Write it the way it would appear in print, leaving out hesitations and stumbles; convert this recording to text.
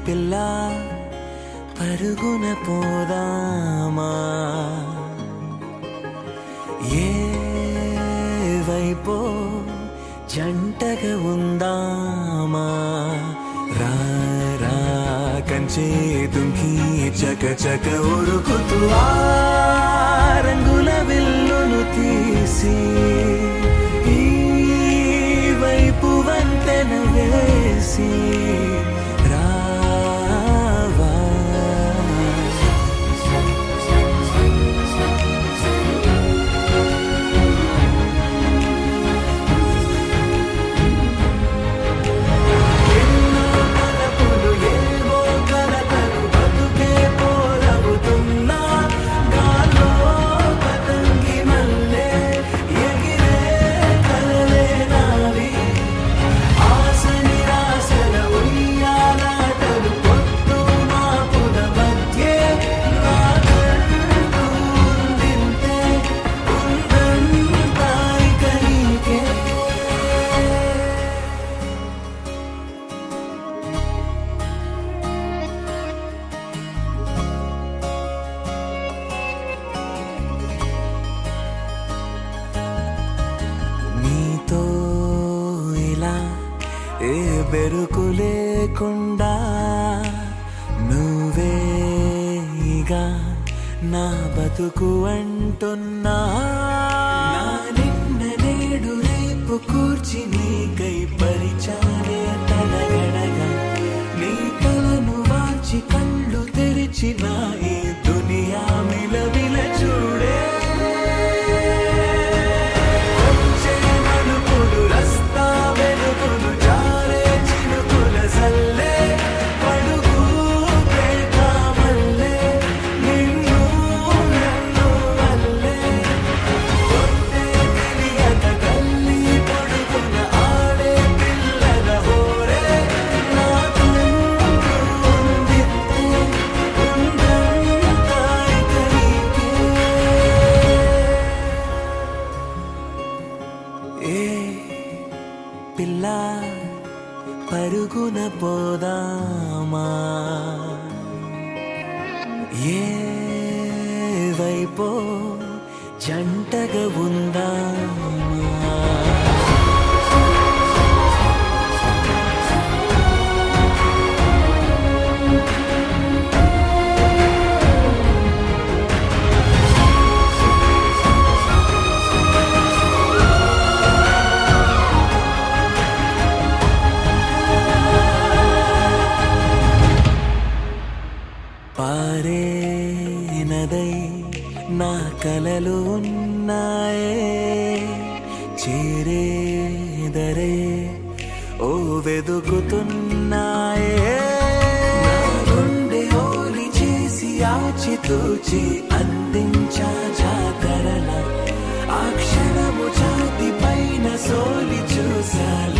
పిల్ల పరుగున పోదామా ఏ వైపో జంటగా ఉందామా రా రా కంచే దుంకి చక చక ఉరుకుతూ ఆ రంగుల విల్లును తీసి ఈ వైపు వంతెన వేసి ఏ బెరుకు లేకుండా నువ్వేగా నా బతుకు అంటున్నా నిన్న నేడు రేపు కూర్చి నీకై పరిచారే తలగడగా నీ తలను వాచి కళ్ళు తెరిచిన ఈ దునియా మిలవిల చూడే పిల్ల పరుగున పోదామా ఏ వైపో జంటగా ఉందామా పారే నదై నా కలలు ఉన్నాయే చేరేదరే ఓ వెదుకుతున్నాయే నా గుండె ఓలి చేసి ఆచితూచి అందించా జాతరల ఆ క్షణము ఛాతి పైన సోలి చూసాల